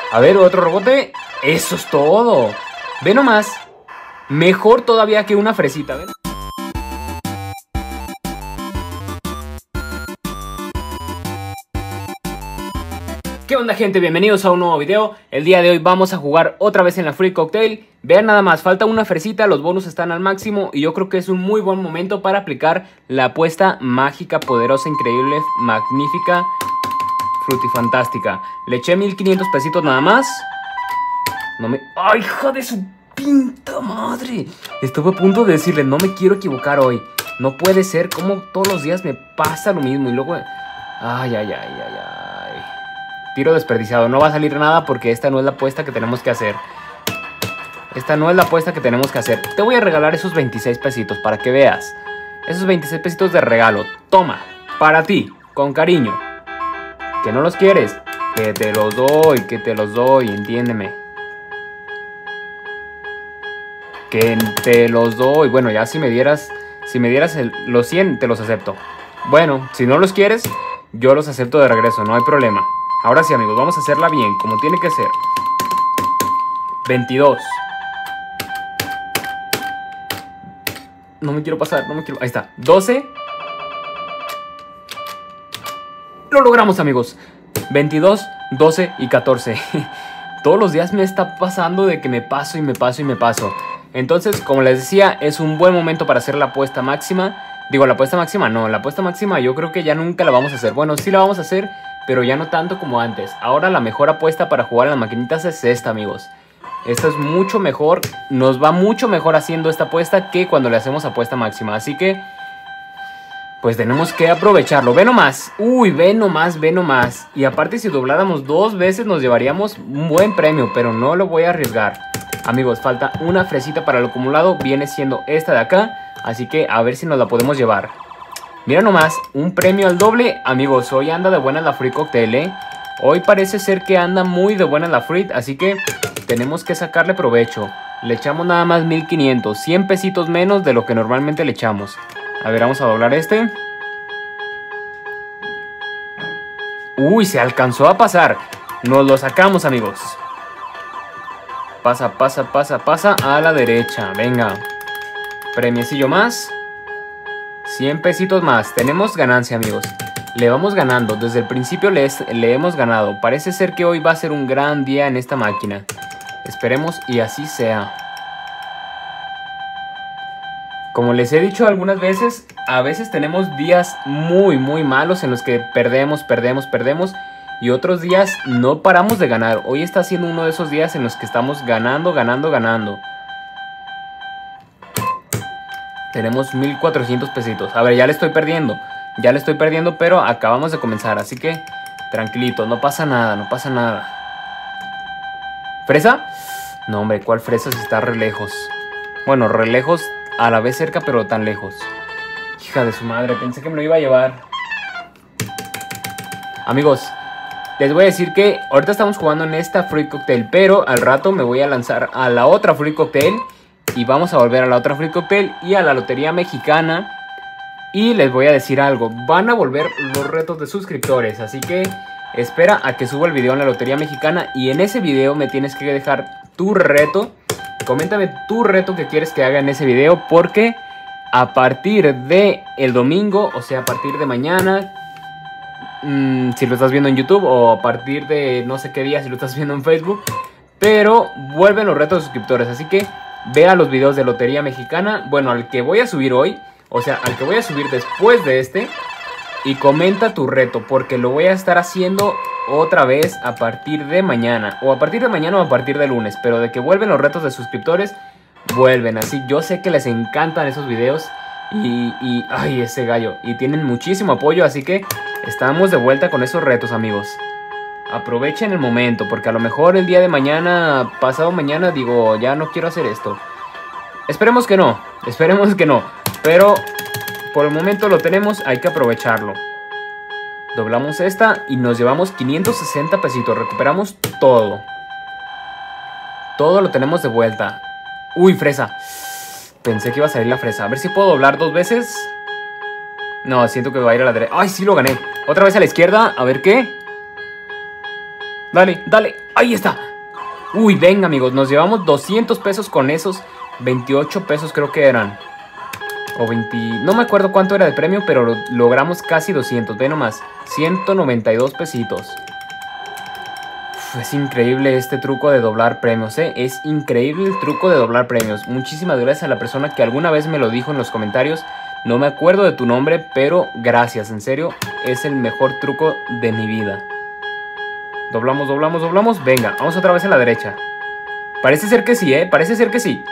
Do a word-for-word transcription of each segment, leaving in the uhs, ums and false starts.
A ver, otro rebote. Eso es todo. Ve nomás. Mejor todavía que una fresita, ¿ven? ¿Qué onda, gente? Bienvenidos a un nuevo video. El día de hoy vamos a jugar otra vez en la Free Cocktail. Vean nada más, falta una fresita, los bonus están al máximo y yo creo que es un muy buen momento para aplicar la apuesta mágica, poderosa, increíble, magnífica, frutifantástica. Le eché mil quinientos pesitos nada más. No me... ¡Ay, hija de su pinta madre! Estuve a punto de decirle, no me quiero equivocar hoy. No puede ser, como todos los días me pasa lo mismo y luego... ¡Ay, ay, ay, ay, ay! Tiro desperdiciado, no va a salir nada porque esta no es la apuesta que tenemos que hacer. Esta no es la apuesta que tenemos que hacer. Te voy a regalar esos veintiséis pesitos para que veas. Esos veintiséis pesitos de regalo. Toma, para ti, con cariño. ¿Que no los quieres? Que te los doy, que te los doy, entiéndeme. Que te los doy. Bueno, ya si me dieras, si me dieras el, los cien, te los acepto. Bueno, si no los quieres, yo los acepto de regreso, no hay problema. Ahora sí, amigos, vamos a hacerla bien, como tiene que ser. veintidós. No me quiero pasar, no me quiero... Ahí está, doce. Lo logramos, amigos. veintidós, doce y catorce. Todos los días me está pasando de que me paso y me paso y me paso. Entonces, como les decía, es un buen momento para hacer la apuesta máxima. Digo, la apuesta máxima no, la apuesta máxima yo creo que ya nunca la vamos a hacer. Bueno, sí la vamos a hacer, pero ya no tanto como antes. Ahora la mejor apuesta para jugar en las maquinitas es esta, amigos. Esta es mucho mejor, nos va mucho mejor haciendo esta apuesta que cuando le hacemos apuesta máxima. Así que, pues tenemos que aprovecharlo. Ve nomás, uy, ve nomás, ve nomás. Y aparte si dobláramos dos veces nos llevaríamos un buen premio, pero no lo voy a arriesgar. Amigos, falta una fresita para el acumulado, viene siendo esta de acá. Así que a ver si nos la podemos llevar. Mira nomás, un premio al doble. Amigos, hoy anda de buena la Free Cocktail, ¿eh? Hoy parece ser que anda muy de buena la Free, así que tenemos que sacarle provecho. Le echamos nada más mil quinientos, cien pesitos menos de lo que normalmente le echamos. A ver, vamos a doblar este. Uy, se alcanzó a pasar. Nos lo sacamos, amigos. Pasa, pasa, pasa, pasa a la derecha. Venga. Premiecillo más. cien pesitos más. Tenemos ganancia, amigos. Le vamos ganando. Desde el principio le, es, le hemos ganado. Parece ser que hoy va a ser un gran día en esta máquina. Esperemos y así sea. Como les he dicho algunas veces, a veces tenemos días muy, muy malos en los que perdemos, perdemos, perdemos. Y otros días no paramos de ganar. Hoy está siendo uno de esos días en los que estamos ganando, ganando, ganando. Tenemos mil cuatrocientos pesitos. A ver, ya le estoy perdiendo. Ya le estoy perdiendo, pero acabamos de comenzar. Así que, tranquilito, no pasa nada, no pasa nada. ¿Fresa? No, hombre, ¿cuál fresa si está re lejos? Bueno, re lejos, a la vez cerca, pero tan lejos. Hija de su madre, pensé que me lo iba a llevar. Amigos, les voy a decir que ahorita estamos jugando en esta Free Cocktail, pero al rato me voy a lanzar a la otra Free Cocktail. Y vamos a volver a la otra Free Cocktail y a la Lotería Mexicana. Y les voy a decir algo, van a volver los retos de suscriptores. Así que espera a que suba el video en la Lotería Mexicana. Y en ese video me tienes que dejar tu reto. Coméntame tu reto que quieres que haga en ese video. Porque a partir de el domingo, o sea a partir de mañana, mmm, si lo estás viendo en YouTube, o a partir de no sé qué día si lo estás viendo en Facebook, pero vuelven los retos de suscriptores. Así que vea los videos de Lotería Mexicana, bueno, al que voy a subir hoy, o sea, al que voy a subir después de este, y comenta tu reto, porque lo voy a estar haciendo otra vez a partir de mañana, o a partir de mañana o a partir de lunes, pero de que vuelven los retos de suscriptores, vuelven, así, yo sé que les encantan esos videos, y, y, ay, ese gallo, y tienen muchísimo apoyo, así que estamos de vuelta con esos retos, amigos. Aprovechen el momento, porque a lo mejor el día de mañana, pasado mañana, digo, ya no quiero hacer esto. Esperemos que no, esperemos que no. Pero por el momento lo tenemos, hay que aprovecharlo. Doblamos esta y nos llevamos quinientos sesenta pesitos. Recuperamos todo. Todo lo tenemos de vuelta. Uy, fresa. Pensé que iba a salir la fresa. A ver si puedo doblar dos veces. No, siento que va a ir a la derecha. Ay, sí lo gané. Otra vez a la izquierda, a ver qué. Dale, dale. Ahí está. Uy, venga, amigos. Nos llevamos doscientos pesos con esos veintiocho pesos creo que eran. O veinte... No me acuerdo cuánto era de premio, pero lo logramos casi doscientos. Ve nomás. ciento noventa y dos pesitos. Uf, es increíble este truco de doblar premios, ¿eh? Es increíble el truco de doblar premios. Muchísimas gracias a la persona que alguna vez me lo dijo en los comentarios. No me acuerdo de tu nombre, pero gracias. En serio, es el mejor truco de mi vida. Doblamos, doblamos, doblamos. Venga, vamos otra vez a la derecha. Parece ser que sí, ¿eh? Parece ser que sí.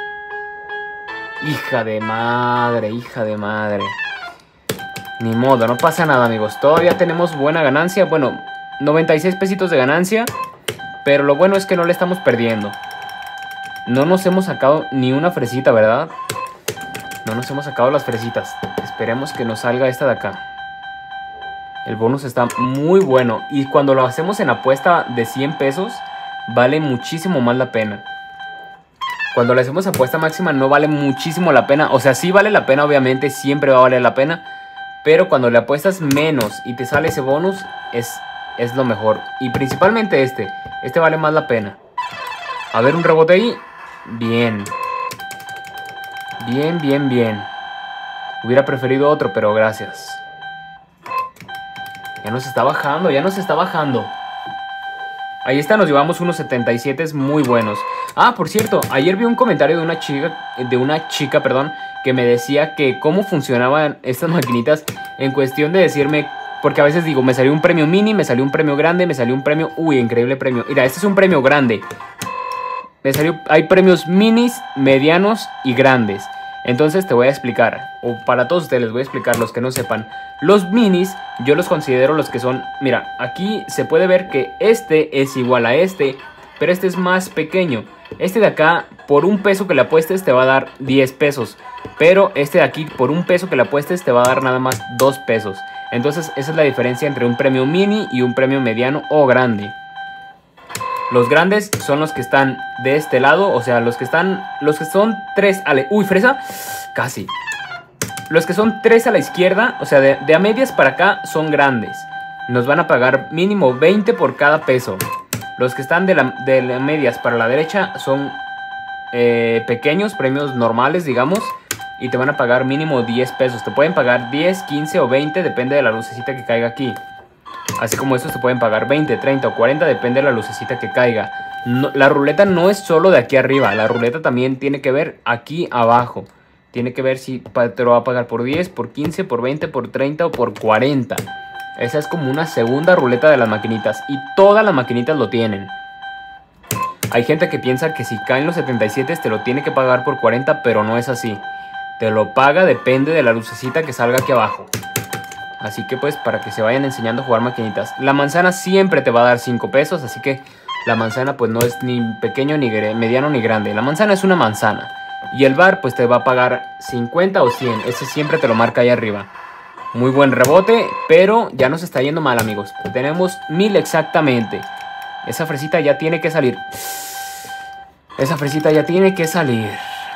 Hija de madre, hija de madre. Ni modo, no pasa nada, amigos. Todavía tenemos buena ganancia. Bueno, noventa y seis pesitos de ganancia. Pero lo bueno es que no le estamos perdiendo. No nos hemos sacado ni una fresita, ¿verdad? No nos hemos sacado las fresitas. Esperemos que nos salga esta de acá. El bonus está muy bueno. Y cuando lo hacemos en apuesta de cien pesos, vale muchísimo más la pena. Cuando le hacemos apuesta máxima no vale muchísimo la pena. O sea, sí vale la pena, obviamente, siempre va a valer la pena. Pero cuando le apuestas menos y te sale ese bonus, es, es lo mejor. Y principalmente este. Este vale más la pena. A ver, un rebote ahí. Bien. Bien, bien, bien. Hubiera preferido otro, pero gracias. Ya nos está bajando, ya nos está bajando. Ahí está, nos llevamos unos setenta y siete muy buenos. Ah, por cierto, ayer vi un comentario de una chica, de una chica, perdón, que me decía que cómo funcionaban estas maquinitas en cuestión de decirme, porque a veces digo, me salió un premio mini, me salió un premio grande, me salió un premio, uy, increíble premio. Mira, este es un premio grande. Me salió, hay premios minis, medianos y grandes. Entonces te voy a explicar, o para todos ustedes les voy a explicar, los que no sepan. Los minis yo los considero los que son, mira, aquí se puede ver que este es igual a este, pero este es más pequeño. Este de acá, por un peso que le apuestes te va a dar diez pesos, pero este de aquí, por un peso que le apuestes te va a dar nada más dos pesos. Entonces esa es la diferencia entre un premio mini y un premio mediano o grande. Los grandes son los que están de este lado, o sea, los que están, los que son tres a la... Uy, fresa, casi. Los que son tres a la izquierda, o sea, de, de a medias para acá son grandes. Nos van a pagar mínimo veinte por cada peso. Los que están de, la, de la medias para la derecha son eh, pequeños, premios normales, digamos. Y te van a pagar mínimo diez pesos. Te pueden pagar diez, quince o veinte, depende de la lucecita que caiga aquí. Así como estos te pueden pagar veinte, treinta o cuarenta, depende de la lucecita que caiga. No, la ruleta no es solo de aquí arriba, la ruleta también tiene que ver aquí abajo. Tiene que ver si te lo va a pagar por diez, por quince, por veinte, por treinta o por cuarenta. Esa es como una segunda ruleta de las maquinitas y todas las maquinitas lo tienen. Hay gente que piensa que si caen los setenta y siete te lo tiene que pagar por cuarenta, pero no es así. Te lo paga, depende de la lucecita que salga aquí abajo. Así que pues para que se vayan enseñando a jugar maquinitas. La manzana siempre te va a dar cinco pesos, así que la manzana pues no es ni pequeño, ni mediano, ni grande. La manzana es una manzana. Y el bar pues te va a pagar cincuenta o cien, ese siempre te lo marca ahí arriba. Muy buen rebote, pero ya nos está yendo mal, amigos. Tenemos mil exactamente. Esa fresita ya tiene que salir. Esa fresita ya tiene que salir.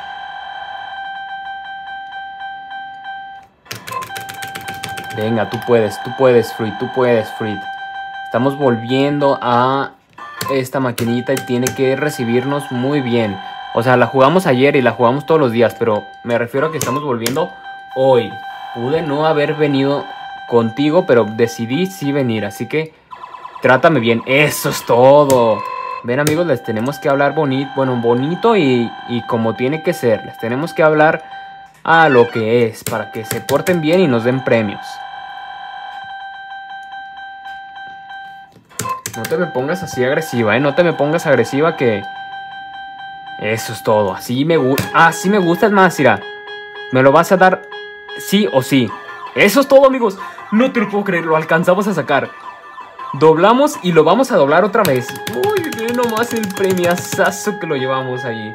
Venga, tú puedes, tú puedes, Fruit, tú puedes, Fruit. Estamos volviendo a esta maquinita y tiene que recibirnos muy bien. O sea, la jugamos ayer y la jugamos todos los días, pero me refiero a que estamos volviendo hoy. Pude no haber venido contigo, pero decidí sí venir, así que trátame bien. Eso es todo. Ven, amigos, les tenemos que hablar bonito, bueno, bonito y, y como tiene que ser. Les tenemos que hablar a lo que es, para que se porten bien y nos den premios. No te me pongas así agresiva, ¿eh? No te me pongas agresiva que... Eso es todo. Así me gusta. Así me gusta, es más, mira. Me lo vas a dar sí o sí. Eso es todo, amigos. No te lo puedo creer, lo alcanzamos a sacar. Doblamos y lo vamos a doblar otra vez. Uy, ve nomás el premiazazo que lo llevamos ahí.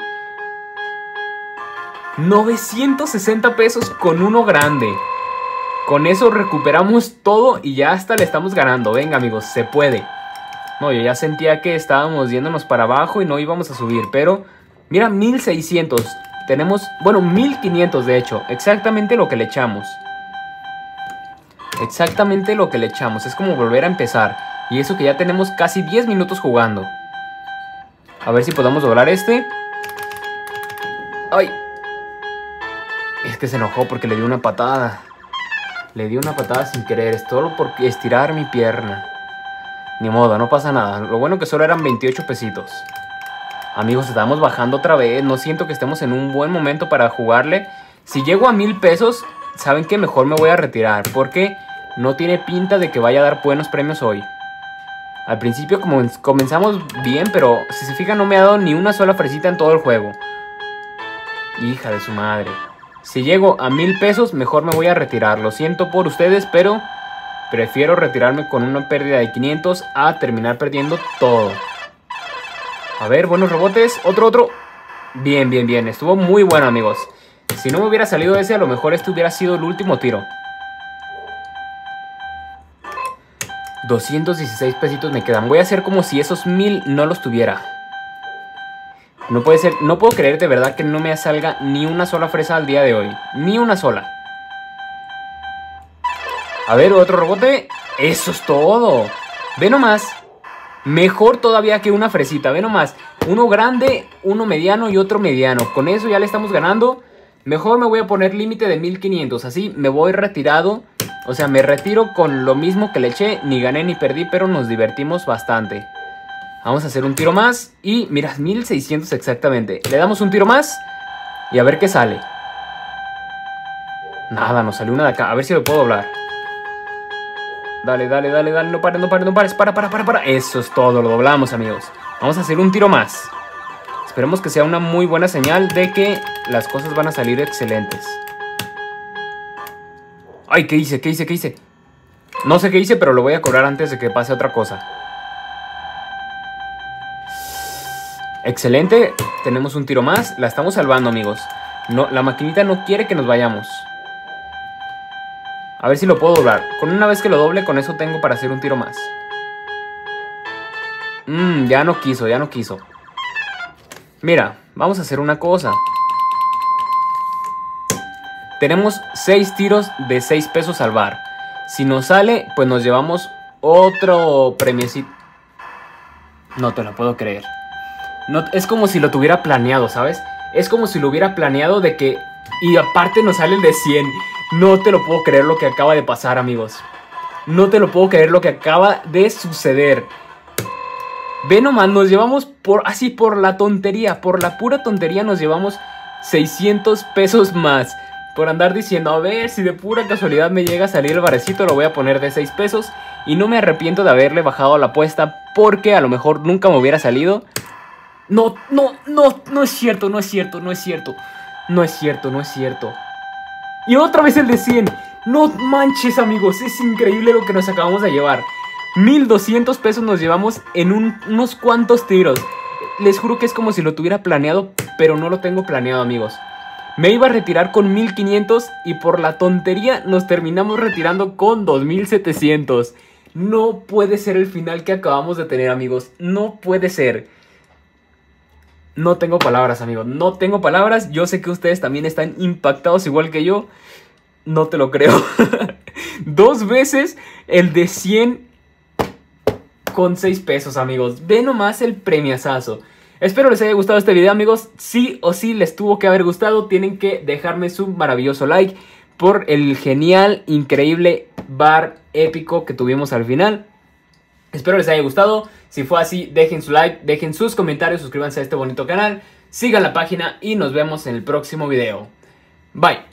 novecientos sesenta pesos con uno grande. Con eso recuperamos todo y ya hasta le estamos ganando. Venga, amigos, se puede. No, yo ya sentía que estábamos yéndonos para abajo y no íbamos a subir, pero mira, mil seiscientos. Tenemos, bueno, mil quinientos de hecho. Exactamente lo que le echamos. Exactamente lo que le echamos. Es como volver a empezar. Y eso que ya tenemos casi diez minutos jugando. A ver si podemos lograr este. ¡Ay! Es que se enojó porque le di una patada. Le di una patada sin querer. Es solo por estirar mi pierna. Ni modo, no pasa nada. Lo bueno que solo eran veintiocho pesitos. Amigos, estamos bajando otra vez. No siento que estemos en un buen momento para jugarle. Si llego a mil pesos, ¿saben qué? Mejor me voy a retirar. Porque no tiene pinta de que vaya a dar buenos premios hoy. Al principio como comenzamos bien, pero si se fijan no me ha dado ni una sola fresita en todo el juego. Hija de su madre. Si llego a mil pesos, mejor me voy a retirar. Lo siento por ustedes, pero prefiero retirarme con una pérdida de quinientos a terminar perdiendo todo. A ver, buenos rebotes. Otro, otro. Bien, bien, bien. Estuvo muy bueno, amigos. Si no me hubiera salido ese, a lo mejor este hubiera sido el último tiro. doscientos dieciséis pesitos me quedan. Voy a hacer como si esos mil no los tuviera. No puede ser. No puedo creer de verdad que no me salga ni una sola fresa al día de hoy. Ni una sola. A ver, otro rebote. Eso es todo. Ve nomás. Mejor todavía que una fresita. Ve nomás. Uno grande, uno mediano y otro mediano. Con eso ya le estamos ganando. Mejor me voy a poner límite de mil quinientos. Así me voy retirado. O sea, me retiro con lo mismo que le eché. Ni gané ni perdí, pero nos divertimos bastante. Vamos a hacer un tiro más. Y mira, mil seiscientos exactamente. Le damos un tiro más. Y a ver qué sale. Nada, nos salió una de acá. A ver si lo puedo doblar. Dale, dale, dale, dale. No pares, no pares, no pares. Para, para, para, para. Eso es todo. Lo doblamos, amigos. Vamos a hacer un tiro más. Esperemos que sea una muy buena señal de que las cosas van a salir excelentes. Ay, ¿qué hice? ¿Qué hice? ¿Qué hice? No sé qué hice, pero lo voy a cobrar antes de que pase otra cosa. Excelente. Tenemos un tiro más. La estamos salvando, amigos. No, la maquinita no quiere que nos vayamos. A ver si lo puedo doblar. Con una vez que lo doble, con eso tengo para hacer un tiro más. Mmm, ya no quiso, ya no quiso. Mira, vamos a hacer una cosa. Tenemos seis tiros de seis pesos al bar. Si nos sale, pues nos llevamos otro premiecito. No te lo puedo creer. No, es como si lo tuviera planeado, ¿sabes? Es como si lo hubiera planeado de que... Y aparte nos sale el de cien. No te lo puedo creer lo que acaba de pasar, amigos. No te lo puedo creer lo que acaba de suceder. Ve nomás, nos llevamos por... Así por la tontería. Por la pura tontería nos llevamos seiscientos pesos más. Por andar diciendo, a ver, si de pura casualidad me llega a salir el barecito, lo voy a poner de seis pesos. Y no me arrepiento de haberle bajado la apuesta, porque a lo mejor nunca me hubiera salido. No, no, no, no es cierto, no es cierto, no es cierto. No es cierto, no es cierto. Y otra vez el de cien. No manches, amigos, es increíble lo que nos acabamos de llevar. mil doscientos pesos nos llevamos en un, unos cuantos tiros. Les juro que es como si lo tuviera planeado, pero no lo tengo planeado, amigos. Me iba a retirar con mil quinientos y por la tontería nos terminamos retirando con dos mil setecientos. No puede ser el final que acabamos de tener, amigos. No puede ser. No tengo palabras, amigos. No tengo palabras. Yo sé que ustedes también están impactados igual que yo. No te lo creo. Dos veces el de cien con seis pesos, amigos. Ve nomás el premiazazo. Espero les haya gustado este video, amigos. Sí o sí les tuvo que haber gustado. Tienen que dejarme su maravilloso like por el genial, increíble bar épico que tuvimos al final. Espero les haya gustado. Si fue así, dejen su like, dejen sus comentarios, suscríbanse a este bonito canal, sigan la página y nos vemos en el próximo video. Bye.